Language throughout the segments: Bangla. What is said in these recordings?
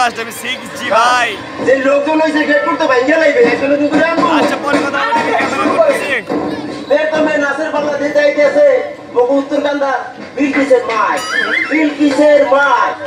ফার্স্ট আমি শিখছি ভাই যে লোকজন হইছে গেট করতে ভাইঙ্গা লাইবে এখানে তো করে আনবো আচ্ছা পরে কথা বলি ক্যামেরা করতেছি এর তো মে নাসের পাল্লা দিতে আইতেছে বকু উত্তরকান্দা বিলকিসের মাই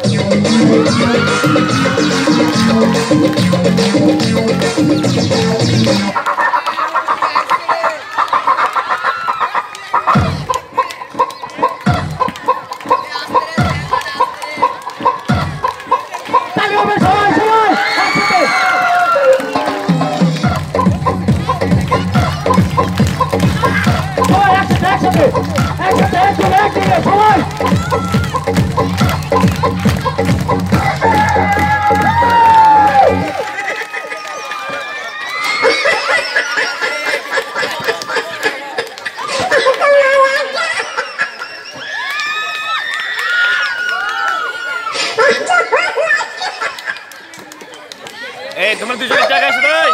এই তোমরা দুজনে জায়গা আছে ভাই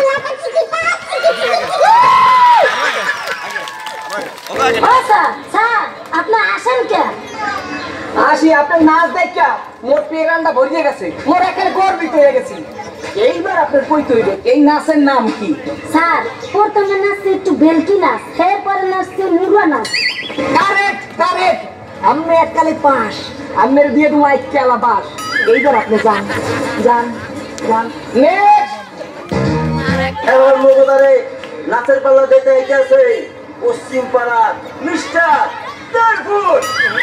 স্যার আপনি আসেন কেন আসি আপনার নাচ দেখা মোর পেরান্ডা ভরিয়ে গেছে মোর একেবারে গর্বিত হয়ে গেছি এইবার আপনার কই তৈরি এই নাচের নাম কি স্যার প্রথমে নাচছে একটু বেলকি নাচ এরপরে নাচছে মুরুয়া নাচ কারেক্ট আমি এককালে পাস আমের দিয়ে তোমার এক খেলা বাস এইবার আপনি যান নেক্সট এবার মগদারে নাচের পাল্লা দিতে আইতেছে পশ্চিম পাড়া মিস্টার তারপুর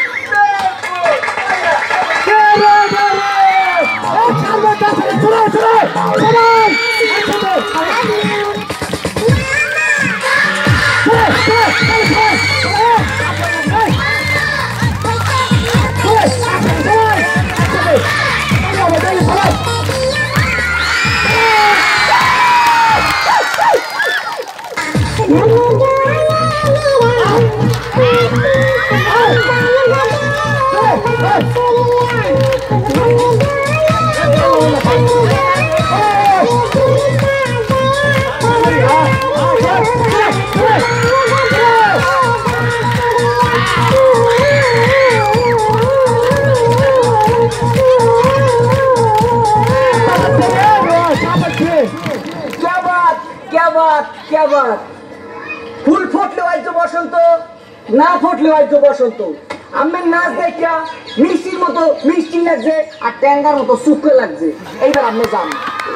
ফুল ফুটলে আইতো বসন্ত না ফুটলে আইতো বসন্ত আমের নাচ দেখা মিষ্টির মতো মিষ্টি লাগছে আর ট্যাঙ্গার মতো শুকনো লাগছে এইবার আপনি যান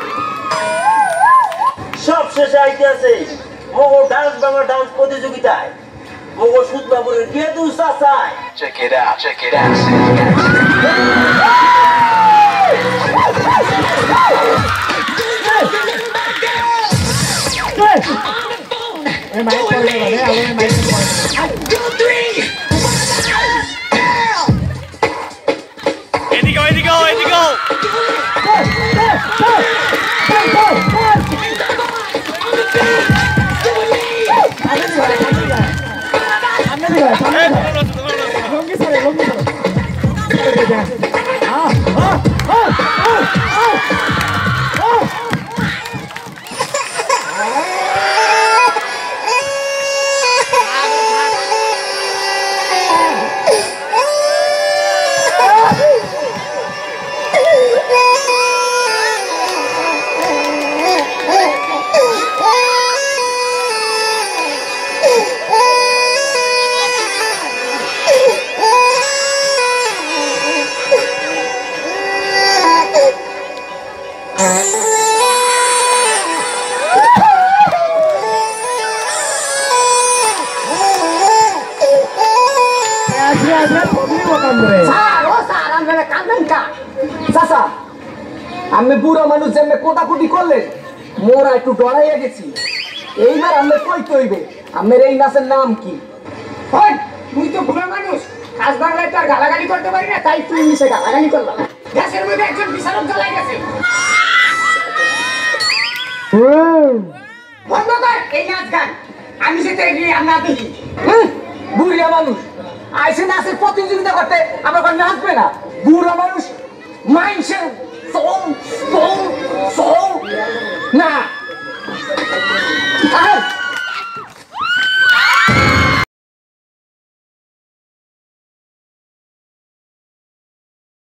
সব শেষে আইতেছে মগো ডান্স বাংলা ডান্স প্রতিযোগিতায় মগো সুদ বাবুরের গেদু চাচায় Check it out. এদিকে আমি বুড়া মানুষ যেমন কোটাকুটি করলেন মোরা একটু ডরাইয়া গেছি এইবার আমি কইতে হইবে আমের এই নাচের নাম কি তুই তো বুড়া মানুষ কাজ বাংলায় তো আর গালাগালি করতে পারি না তাই তুই মিশে গালাগালি করলাম গ্যাসের মধ্যে একজন বিচারক জ্বালাই গেছে বন্ধ কর এই নাচ গান আমি যেতে এগিয়ে আমরা দেখি বুড়া মানুষ আইসে নাচের প্রতিযোগিতা করতে আমার কোনো নাচবে না বুড়া মানুষ মাইন্ডসেট সং না